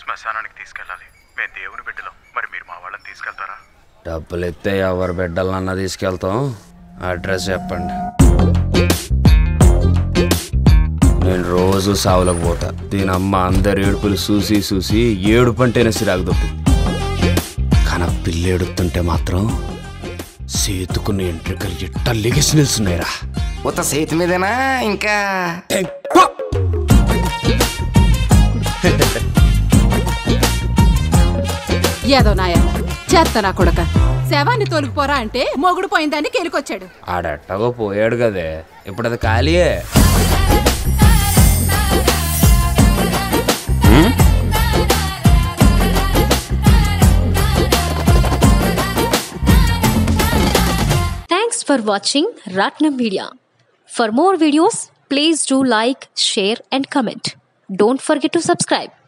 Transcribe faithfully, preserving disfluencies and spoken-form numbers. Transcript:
శ్మశానానికి తీసుకెళ్ళాలి. మేము దేవుని బిడ్డలం, మరి మీరు మా వాళ్ళని తీసుకెళ్తారా? డబ్బులు ఇస్తే ఎవరి బిడ్డలన్నా తీసుకెళ్తాం. అడ్రస్ చెప్పండి. నేను రోజు సావులకు పోతా. దీని అమ్మ అందరు ఏడుపులు చూసి చూసి ఏడుపు అంటేనే సిరాకు దొప్పింది. కానీ పిల్లి ఏడుతుంటే మాత్రం సేతుకున్న ఎంట్రికలు ఇట్ట లెగిసి నిల్చున్నాయిరా. ఉత్త చేతి మీదేనా ఇంకా? ఏదో నాయన చేత్తనా కొడక, శవాన్ని తోలుకుపోరా అంటే మొగుడు పోయిందని కేలుకొచ్చాడు. ఆడెట్టగో పోయాడు కదే, ఇప్పుడు అది ఖాళీయే. Thanks for watching Ratnam Media. For more videos, please do like, share and comment. Don't forget to subscribe.